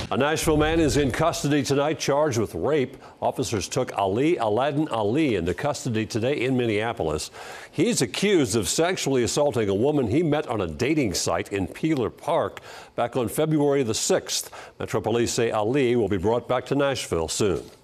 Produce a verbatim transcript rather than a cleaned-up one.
A Nashville man is in custody tonight, charged with rape. Officers took Ali Aladdin Ali into custody today in Minneapolis. He's accused of sexually assaulting a woman he met on a dating site in Peeler Park back on February the sixth. Metro Police say Ali will be brought back to Nashville soon.